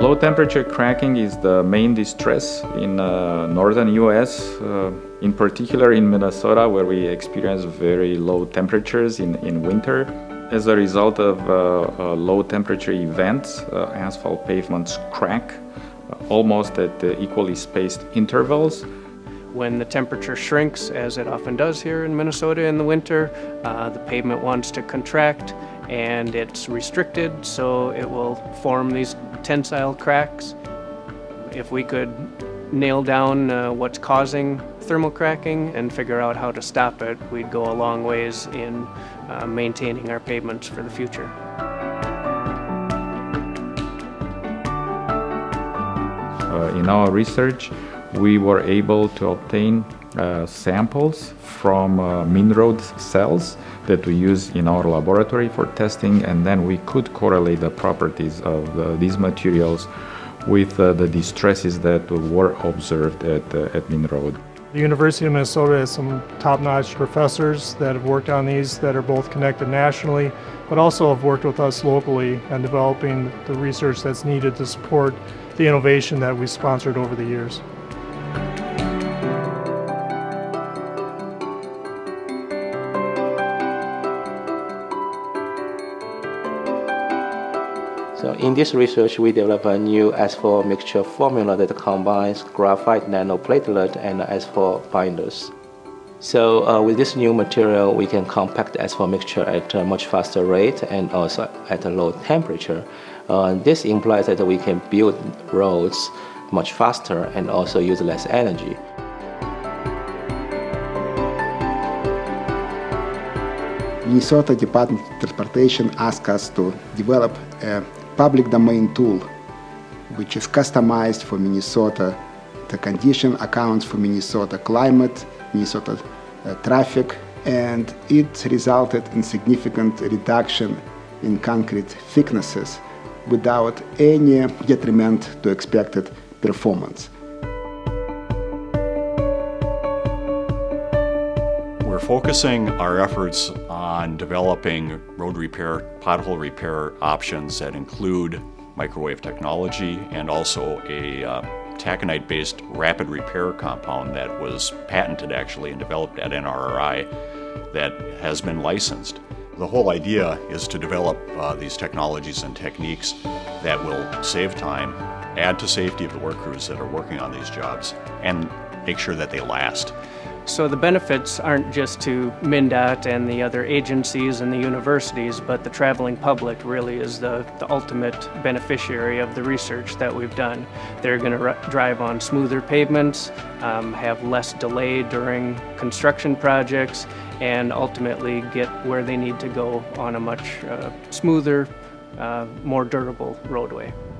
Low temperature cracking is the main distress in northern US, in particular in Minnesota, where we experience very low temperatures in winter. As a result of low temperature events, asphalt pavements crack almost at equally spaced intervals. When the temperature shrinks, as it often does here in Minnesota in the winter, the pavement wants to contract and it's restricted, so it will form these tensile cracks. If we could nail down what's causing thermal cracking and figure out how to stop it, we'd go a long ways in maintaining our pavements for the future. In our research, we were able to obtain samples from mineral cells that we use in our laboratory for testing, and then we could correlate the properties of these materials with the distresses that were observed at Minnesota. The University of Minnesota has some top-notch professors that have worked on these that are both connected nationally, but also have worked with us locally on developing the research that's needed to support the innovation that we sponsored over the years. So in this research, we developed a new asphalt mixture formula that combines graphite nano-platelet and asphalt binders. So with this new material, we can compact the asphalt mixture at a much faster rate and also at a low temperature. This implies that we can build roads much faster and also use less energy. Minnesota Department of Transportation asked us to develop a public domain tool which is customized for Minnesota. The condition accounts for Minnesota climate, Minnesota traffic, and it resulted in significant reduction in concrete thicknesses without any detriment to expected performance. We're focusing our efforts on developing road repair, pothole repair options that include microwave technology and also a taconite-based rapid repair compound that was patented actually and developed at NRRI that has been licensed. The whole idea is to develop these technologies and techniques that will save time, add to safety of the work crews that are working on these jobs, and make sure that they last. So the benefits aren't just to MnDOT and the other agencies and the universities, but the traveling public really is the ultimate beneficiary of the research that we've done. They're going to drive on smoother pavements, have less delay during construction projects, and ultimately get where they need to go on a much smoother, more durable roadway.